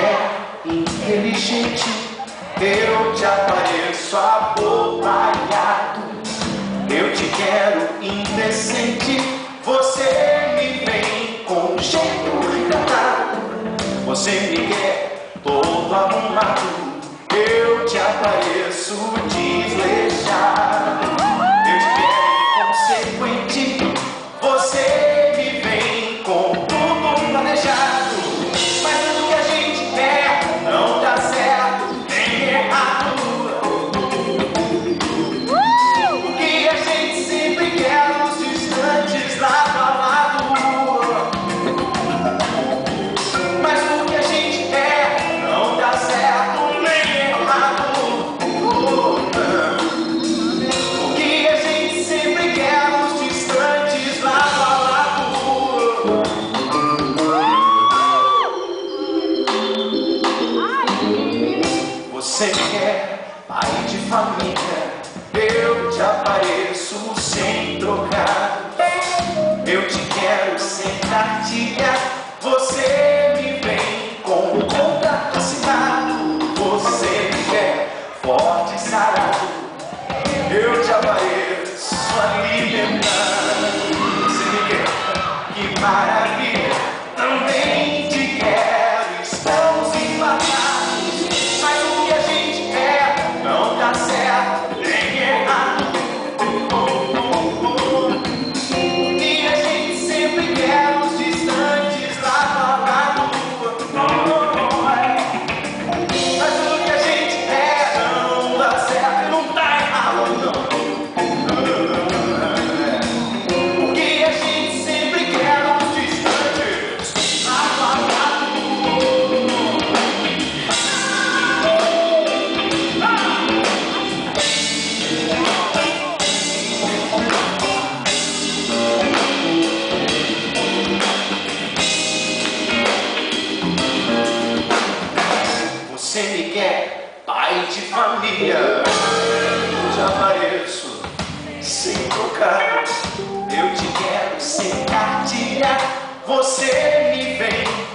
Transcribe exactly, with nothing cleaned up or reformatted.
quer inteligente, eu te apareço abobalhado. Eu te quero indecente, você me vem com jeito encantado. Você me quer todo arrumado, eu te apareço desleixado. Eu te quero inconsequente, você me vem com tudo planejado. Mas tudo que a gente quer não dá certo nem errado. O que a gente sempre quer nos distantes lado a lado. Mas tudo que a gente quer não dá certo nem errado. O que a gente sempre quer nos distantes lado a lado. Você quer pai de família, eu te apareço sem trocar. Eu te quero sem cartilha, você me vem com contrato assinado. Você me quer forte e sarado, eu te apareço alimentado. Você me quer, que maravilha, também te quero, estamos empatados. Mas o que a gente quer não dá certo nem errado. O que a gente sempre quer nos distantes lado a lado. Mas o que a gente quer não dá certo, não tá errado não. O que a gente sempre quer nos distantes lado a lado. Você me quer pai de família, eu te apareço sem trocar. Eu te quero sem cartilha, você me vem